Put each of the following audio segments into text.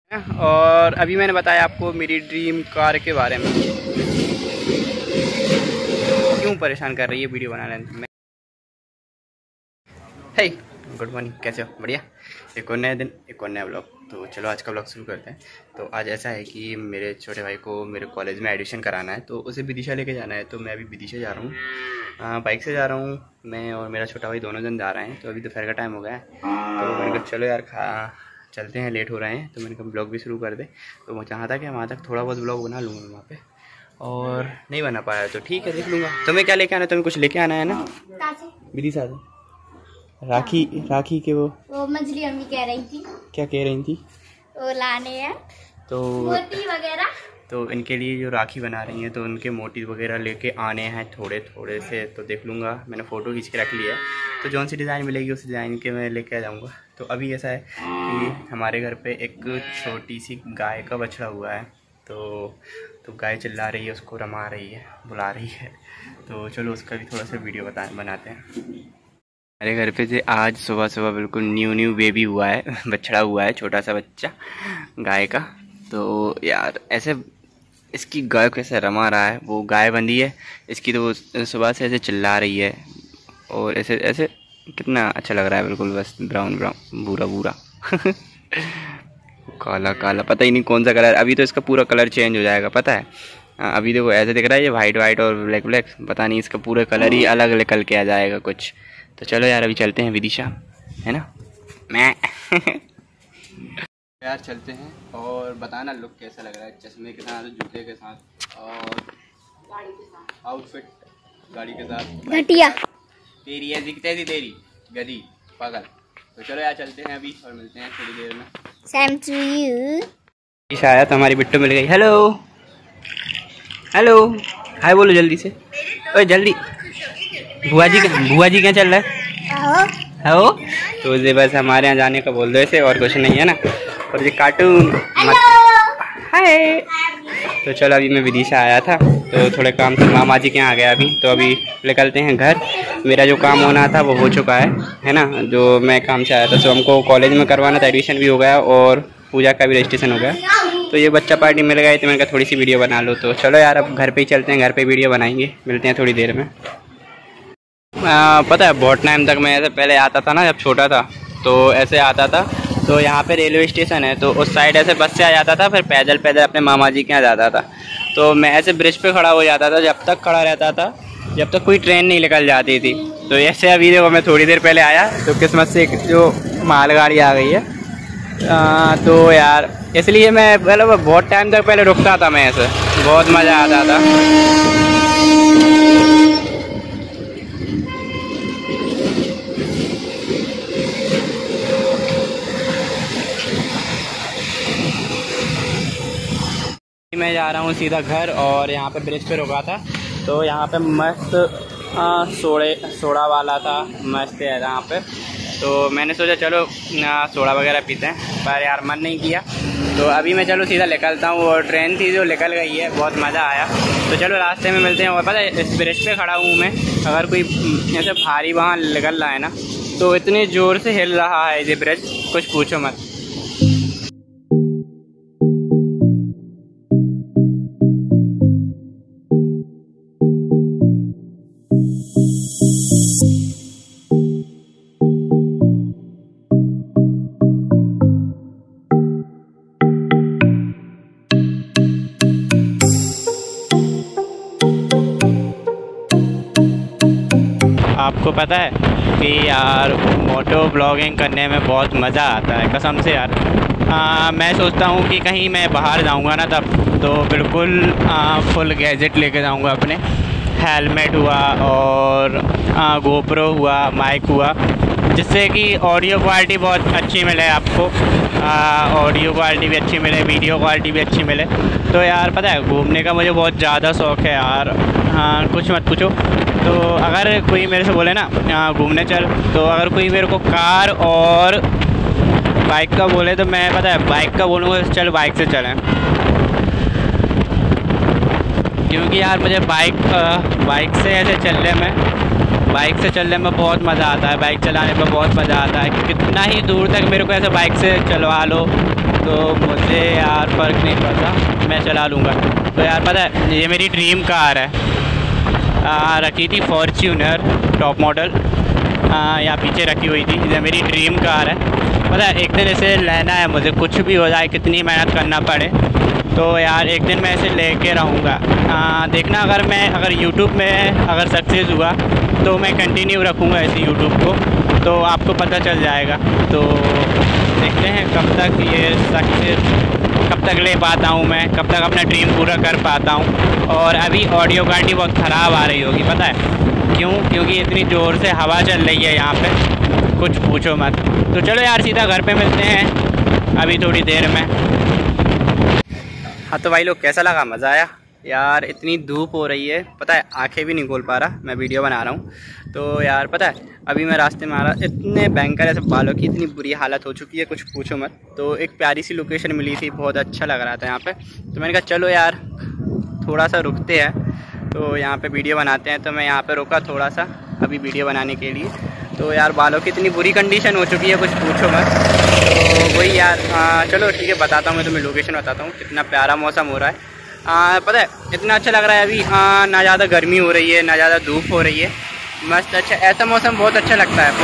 और अभी मैंने बताया आपको मेरी ड्रीम कार के बारे में। क्यों परेशान कर रही है वीडियो बनाने में। हे गुड मॉर्निंग, कैसे हो? बढ़िया। एक और नया दिन, एक और नया ब्लॉग। तो चलो आज का ब्लॉग शुरू करते हैं। तो आज ऐसा है कि मेरे छोटे भाई को मेरे कॉलेज में एडमिशन कराना है, तो उसे विदिशा लेके जाना है। तो मैं अभी विदिशा जा रहा हूँ, बाइक से जा रहा हूँ। मैं और मेरा छोटा भाई दोनों जन जा रहे हैं। तो अभी दोपहर का टाइम हो गया है, तो मैंने कहा चलो यार चलते हैं, लेट हो रहे हैं। तो मैंने कहा ब्लॉग भी शुरू कर दे। तो मैं चाहता था कि वहाँ तक थोड़ा बहुत ब्लॉग बना लूँगा वहाँ पे, और नहीं बना पाया तो ठीक है, देख लूँगा। तुम्हें क्या लेके आना है? तुम्हें कुछ लेके आना है ना विदिशा से? राखी के वो मछली अम्मी कह रही थी। क्या कह रही थी? वो लाने हैं तो मोती वगैरह। तो इनके लिए जो राखी बना रही हैं, तो उनके मोती वगैरह लेके आने हैं थोड़े थोड़े से। तो देख लूँगा, मैंने फ़ोटो खींच के रख लिया है। तो जौन सी डिज़ाइन मिलेगी उस डिज़ाइन के मैं लेके आ जाऊँगा। तो अभी ऐसा है कि हमारे घर पे एक छोटी सी गाय का बछड़ा हुआ है। तो गाय चिल्ला रही है, उसको रमा रही है, बुला रही है। तो चलो उसका भी थोड़ा सा वीडियो बनाते हैं। हमारे घर पे से आज सुबह सुबह बिल्कुल न्यू बेबी हुआ है, बछड़ा हुआ है, छोटा सा बच्चा गाय का। तो यार ऐसे इसकी गाय कैसे रमा रहा है, वो गाय बंधी है इसकी, तो वो सुबह से ऐसे चिल्ला रही है। और ऐसे ऐसे कितना अच्छा लग रहा है, बिल्कुल बस ब्राउन भूरा काला काला, पता ही नहीं कौन सा कलर। अभी तो इसका पूरा कलर चेंज हो जाएगा, पता है। अभी देखो ऐसे दिख रहा है, ये वाइट और ब्लैक, पता नहीं इसका पूरा कलर ही अलग निकल के आ जाएगा कुछ। तो चलो यार अभी चलते हैं विदिशा, है ना। मैं यार चलते हैं, और बताना लुक कैसा लग रहा है, चश्मे के साथ, जूते के साथ, और आउटफिट गाड़ी के साथ घटिया तेरी है, दिखते थी तेरी गधी पागल। तो चलो यार चलते हैं अभी, और मिलते हैं थोड़ी देर में। Same to you. विदिशा आया तो हमारी बिट्टू मिल गई। हेलो हेलो, हाय बोलो जल्दी से। ओए जल्दी। बुआ जी क्या चल रहा है? हो तो ये बस हमारे यहाँ जाने का बोल दो ऐसे, और कुछ नहीं है ना। और ये कार्टून हाय। तो चलो अभी मैं विदिशा आया था, तो थोड़े काम से मामा जी के यहाँ आ गया अभी। तो अभी निकलते हैं घर। मेरा जो काम होना था वो हो चुका है ना। जो मैं काम से आया था, तो हमको कॉलेज में करवाना था, एडमिशन भी हो गया और पूजा का भी रजिस्ट्रेशन हो गया। तो ये बच्चा पार्टी मिल गई, तो मैंने कहा थोड़ी सी वीडियो बना लो। तो चलो यार अब घर पे ही चलते हैं, घर पे वीडियो बनाएंगे, मिलते हैं थोड़ी देर में। पता है बहुत टाइम तक मैं ऐसे पहले आता था ना, जब छोटा था तो ऐसे आता था। तो यहाँ पे रेलवे स्टेशन है, तो उस साइड ऐसे बस से आ जाता था, फिर पैदल अपने मामा जी के यहाँ जाता था। तो मैं ऐसे ब्रिज पे खड़ा हो जाता था, जब तक खड़ा रहता था जब तक कोई ट्रेन नहीं निकल जाती थी। तो ऐसे अभी देखो मैं थोड़ी देर पहले आया, तो किस्मत से जो मालगाड़ी आ गई है। तो यार इसलिए मैं मतलब बहुत टाइम तक पहले रुकता था, मैं ऐसे बहुत मज़ा आता था। मैं जा रहा हूँ सीधा घर, और यहाँ पे ब्रिज पे रुका था। तो यहाँ पे मस्त सोडा वाला था, मस्त है यहाँ पे। तो मैंने सोचा चलो सोडा वगैरह पीते हैं, पर यार मन नहीं किया। तो अभी मैं चलो सीधा निकलता हूँ, और ट्रेन थी जो निकल गई है, बहुत मज़ा आया। तो चलो रास्ते में मिलते हैं। और पता है इस ब्रिज पे खड़ा हूँ मैं, अगर कोई ऐसे भारी वाहन निकल रहा है ना, तो इतनी ज़ोर से हिल रहा है ये ब्रिज, कुछ पूछो मत। आपको पता है कि यार मोटो ब्लॉगिंग करने में बहुत मज़ा आता है, कसम से यार। मैं सोचता हूँ कि कहीं मैं बाहर जाऊँगा ना, तब तो बिल्कुल फुल गैजेट लेके जाऊँगा अपने। हेलमेट हुआ, और गोप्रो हुआ, माइक हुआ, जिससे कि ऑडियो क्वालिटी बहुत अच्छी मिले आपको। ऑडियो क्वालिटी भी अच्छी मिले, वीडियो क्वालिटी भी अच्छी मिले। तो यार पता है घूमने का मुझे बहुत ज़्यादा शौक़ है यार, कुछ मत पूछो। तो अगर कोई मेरे से बोले ना घूमने चल, तो अगर कोई मेरे को कार और बाइक का बोले, तो मैं पता है बाइक का बोलूँगा, चल बाइक से चलें। क्योंकि यार मुझे बाइक से ऐसे चलने में बाइक से चलने में बहुत मज़ा आता है, बाइक चलाने में बहुत मज़ा आता है। कितना ही दूर तक मेरे को ऐसे बाइक से चलवा लो तो मुझे यार फ़र्क नहीं पड़ता, मैं चला लूँगा। तो यार पता है ये मेरी ड्रीम कार है, रखी थी फॉर्च्यूनर टॉप मॉडल, यहाँ पीछे रखी हुई थी। ये मेरी ड्रीम कार है। पता है एक दिन ऐसे लेना है मुझे, कुछ भी हो जाए, कितनी मेहनत करना पड़े, तो यार एक दिन मैं ऐसे लेके रहूँगा। देखना अगर यूट्यूब में अगर सक्सेस हुआ तो मैं कंटिन्यू रखूँगा ऐसे यूट्यूब को, तो आपको पता चल जाएगा। तो देखते हैं कब तक ये सक्सेस, कब तक ले पाता हूँ मैं, कब तक अपना ड्रीम पूरा कर पाता हूँ। और अभी ऑडियो क्वालिटी बहुत ख़राब आ रही होगी, पता है क्यों? क्योंकि इतनी ज़ोर से हवा चल रही है यहाँ पे, कुछ पूछो मत। तो चलो यार सीधा घर पे मिलते हैं अभी थोड़ी देर में। हाँ तो भाई लोग कैसा लगा, मज़ा आया यार? इतनी धूप हो रही है, पता है आंखें भी नहीं खोल पा रहा, मैं वीडियो बना रहा हूँ। तो यार पता है अभी मैं रास्ते में आ रहा, इतने भयंकर ऐसे बालों की इतनी बुरी हालत हो चुकी है, कुछ पूछो मत। तो एक प्यारी सी लोकेशन मिली थी, बहुत अच्छा लग रहा था यहाँ पे, तो मैंने कहा चलो यार थोड़ा सा रुकते हैं, तो यहाँ पे वीडियो बनाते हैं। तो मैं यहाँ पे रुका थोड़ा सा अभी वीडियो बनाने के लिए। तो यार बालों की इतनी बुरी कंडीशन हो चुकी है, कुछ पूछो मत। तो वही यार चलो ठीक है, बताता हूँ मैं तुम्हें, लोकेशन बताता हूँ। कितना प्यारा मौसम हो रहा है, पता है इतना अच्छा लग रहा है अभी। ना ज़्यादा गर्मी हो रही है, ना ज़्यादा धूप हो रही है, मस्त अच्छा, ऐसा मौसम बहुत अच्छा लगता है,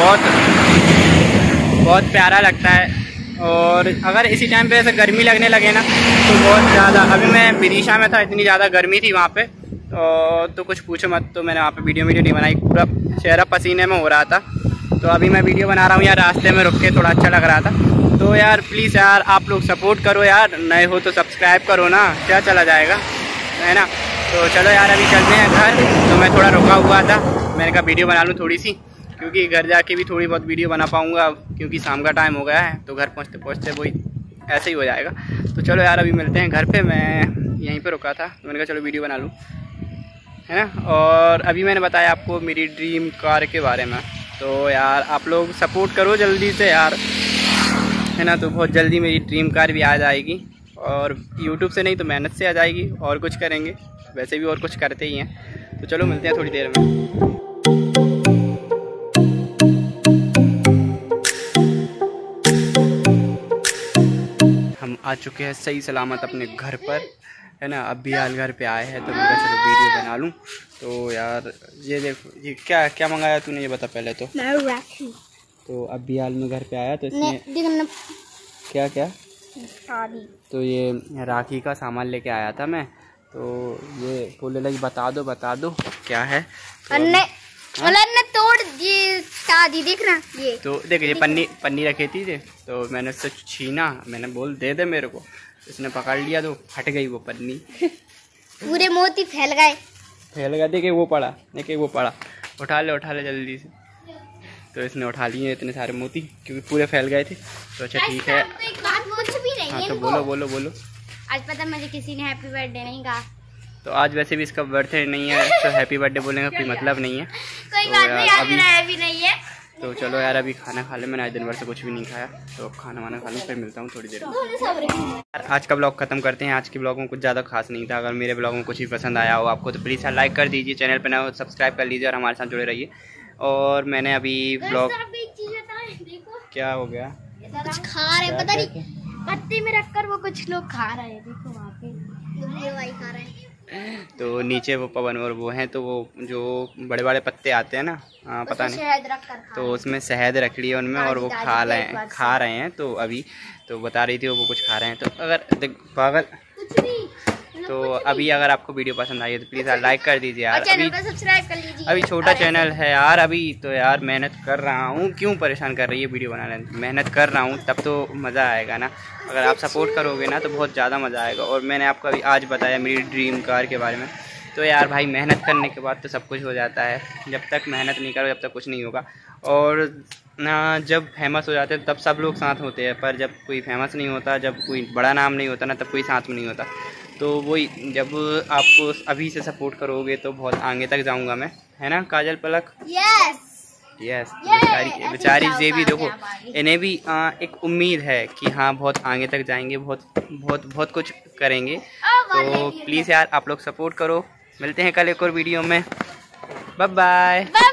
बहुत प्यारा लगता है। और अगर इसी टाइम पे ऐसे गर्मी लगने लगे ना तो बहुत ज़्यादा, अभी मैं विदिशा में था, इतनी ज़्यादा गर्मी थी वहाँ पे, तो कुछ पूछो मत। तो मैंने वहाँ पे वीडियो नहीं बनाई, पूरा चेहरा पसीने में हो रहा था। तो अभी मैं वीडियो बना रहा हूँ यार, रास्ते में रुक के थोड़ा अच्छा लग रहा था। तो यार प्लीज़ यार आप लोग सपोर्ट करो यार, नए हो तो सब्सक्राइब करो ना, क्या चला जाएगा, है ना। तो चलो यार अभी चलते हैं घर। तो मैं थोड़ा रुका हुआ था, मैंने कहा वीडियो बना लूँ थोड़ी सी, क्योंकि घर जाके भी थोड़ी बहुत वीडियो बना पाऊँगा, क्योंकि शाम का टाइम हो गया है, तो घर पहुँचते पहुँचते वही ऐसे ही हो जाएगा। तो चलो यार अभी मिलते हैं घर पे। मैं यहीं पे रुका था, तो मैंने कहा चलो वीडियो बना लूँ, है ना। और अभी मैंने बताया आपको मेरी ड्रीम कार के बारे में, तो यार आप लोग सपोर्ट करो जल्दी से यार, है ना। तो बहुत जल्दी मेरी ड्रीम कार भी आ जाएगी, और यूट्यूब से नहीं तो मेहनत से आ जाएगी, और कुछ करेंगे, वैसे भी और कुछ करते ही हैं। तो चलो मिलते हैं थोड़ी देर में। हम आ चुके हैं सही सलामत अपने घर पर, है ना। अब भी हाल घर पे आए हैं, तो मैं चलो वीडियो बना लूँ। तो यार ये देखो, ये क्या क्या मंगाया तूने, ये बता पहले तो। राखी। तो अब भी हाल में घर पे आया, तो इसमें क्या क्या, तो ये राखी का सामान लेके आया था मैं। तो ये बोले लगी बता दो क्या है। तो तोड़ ये शादी देखना, ये तो देख ये पन्नी रखी थी, तो मैंने उससे छीना, मैंने बोल दे दे मेरे को, इसने पकड़ लिया तो फट गई वो पन्नी। पूरे मोती फैल गए। देखे वो पड़ा, उठा ले जल्दी से। तो इसने उठा लिए इतने सारे मोती, क्योंकि पूरे फैल गए थे। तो अच्छा ठीक है, कुछ भी नहीं। हाँ तो बोलो। आज पता मुझे किसी ने हैप्पी बर्थडे नहीं कहा। तो आज वैसे भी इसका बर्थडे नहीं है, तो हैप्पी बर्थडे बोलने का कोई मतलब नहीं है। कोई बात नहीं, आज मेरा हैप्पी नहीं है। तो चलो यार अभी खाना खा ले, मैंने आज दिन भर से कुछ भी नहीं खाया, तो खाना वाना खा लूँ, फिर मिलता हूँ थोड़ी देर में। आज का ब्लॉग खत्म करते हैं। आज के ब्लॉग में कुछ ज़्यादा खास नहीं था। अगर मेरे ब्लॉग में कुछ भी पसंद आया हो आपको, तो प्लीज़ यार लाइक कर दीजिए, चैनल पर ना हो सब्सक्राइब कर लीजिए, और हमारे साथ जुड़े रहिए। और मैंने अभी ब्लॉग, क्या हो गया, कुछ खा रहे हैं, पता नहीं पत्ते में रखकर वो कुछ लोग खा रहे हैं, देखो वहाँ पे खा रहे हैं। तो नीचे वो पवन और वो हैं, तो वो जो बड़े बड़े पत्ते आते हैं ना, पता नहीं, तो उसमें शहद रख ली है उनमें, और वो खा रहे हैं। तो अभी तो बता रही थी वो कुछ खा रहे हैं। तो अगर देख पागल, तो अभी अगर आपको वीडियो पसंद आई है तो प्लीज़ यार लाइक कर दीजिए यार, सब्सक्राइब कर लीजिए। अभी छोटा चैनल है यार अभी, तो यार मेहनत कर रहा हूँ, क्यों परेशान कर रही है वीडियो बनाने, मेहनत कर रहा हूँ तब तो मज़ा आएगा ना। अगर आप सपोर्ट करोगे ना तो बहुत ज़्यादा मज़ा आएगा। और मैंने आपको अभी आज बताया मेरी ड्रीम कार के बारे में। तो यार भाई मेहनत करने के बाद तो सब कुछ हो जाता है, जब तक मेहनत नहीं करो जब तक कुछ नहीं होगा। और ना जब फेमस हो जाते हैं तब सब लोग साथ होते हैं, पर जब कोई फेमस नहीं होता, जब कोई बड़ा नाम नहीं होता ना, तब कोई साथ में नहीं होता। तो वही, जब आपको अभी से सपोर्ट करोगे तो बहुत आगे तक जाऊंगा मैं, है ना काजल पलक। यस बेचारी से भी देखो, इन्हें भी एक उम्मीद है कि हाँ बहुत आगे तक जाएंगे, बहुत कुछ करेंगे। तो प्लीज़ यार आप लोग सपोर्ट करो। मिलते हैं कल एक और वीडियो में। Bye bye.